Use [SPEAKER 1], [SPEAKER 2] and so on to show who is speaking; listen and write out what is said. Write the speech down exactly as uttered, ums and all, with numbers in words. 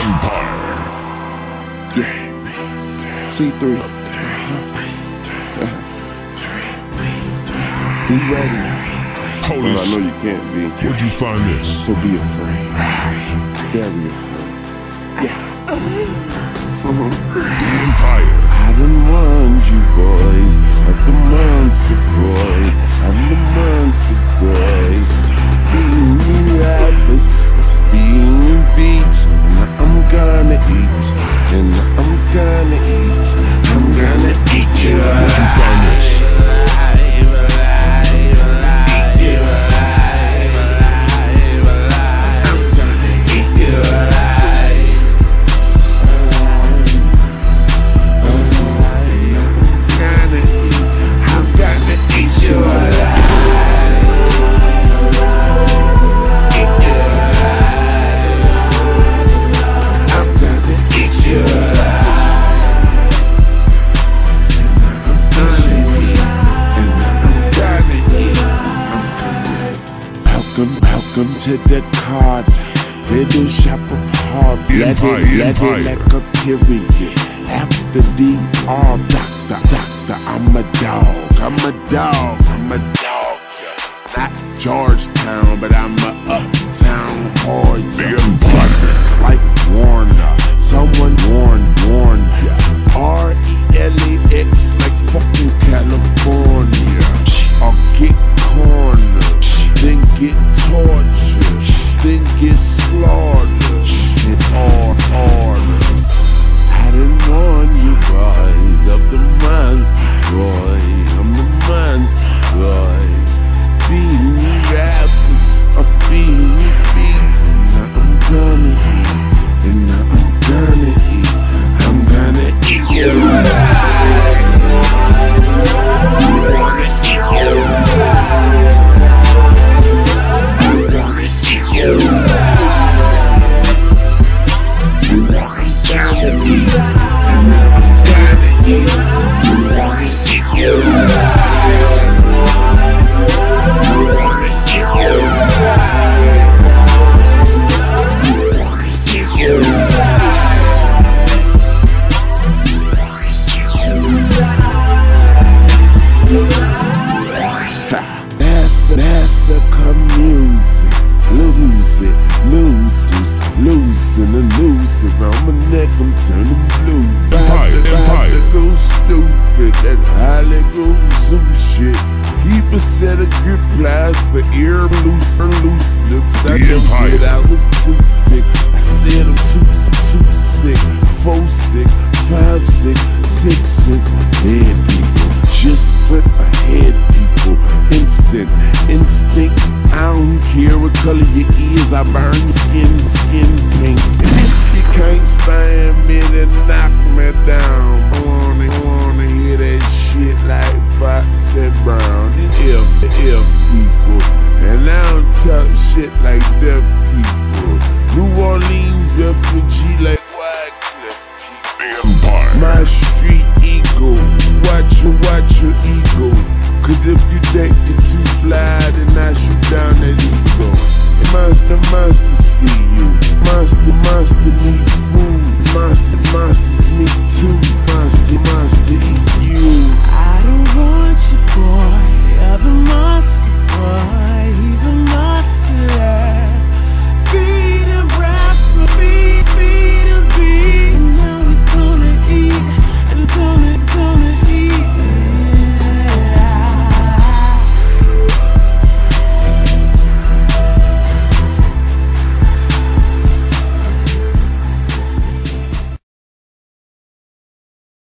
[SPEAKER 1] Empire.
[SPEAKER 2] Yeah. C three. Be ready.
[SPEAKER 1] Holy
[SPEAKER 2] Well, I know you can't be.
[SPEAKER 1] Where'd you find this?
[SPEAKER 2] So be afraid. Very afraid. Yeah.
[SPEAKER 1] The Empire.
[SPEAKER 2] I done warned you boys of the monster boys. I'm the monster boys. Being rappers, being beats. Now I'm gonna eat, and I'm gonna eat. I'm gonna eat you.
[SPEAKER 1] Where'd you find this?
[SPEAKER 2] Welcome to the card, little shop of heart,
[SPEAKER 1] Empire, Empire.
[SPEAKER 2] like a period. After D R, doctor, doctor, I'm a dog, I'm a dog, I'm a dog. Not Georgetown, but I'm a uptown whore.
[SPEAKER 1] The Empire.
[SPEAKER 2] It's like Warner, someone warned, warned ya. R E L E X, like fucking California. Or get cornered, then get tortured, then get slaughtered in all orders. I didn't warn you boys of the monster boy. I'm the monster boy. Feeding you rappers, or feeding you beats. Now I'm gonna eat, and now I'm gonna eat. I'm gonna eat you alive. I'm gonna eat you alive. Massacre music, lose it, nuisance, loosen a noose around my neck, I'm turning blue.
[SPEAKER 1] Empire, Empire.
[SPEAKER 2] That go stupid, that highly go zoom shit. Keep a set of grip pliers for ear loose or loose lips. I
[SPEAKER 1] The
[SPEAKER 2] never
[SPEAKER 1] Empire.
[SPEAKER 2] said I was too sick. I said I'm too, too sick, four sick, five sick, six since dead people. Just split ahead, people. Instant, instinct. I don't care what color your ears. I burn skin, skin pink. And if you can't stand me, then knock me down. I wanna, I wanna hear that shit like Fox and Brown. If, if people, and I don't talk shit like deaf people. New Orleans refugee like Wycliffe people.
[SPEAKER 1] The Empire.
[SPEAKER 2] My street ego, watch your, watch your ego. Cause if you think you're too fly, then I shoot down that ego. And monster, monster see you. Monster, monster need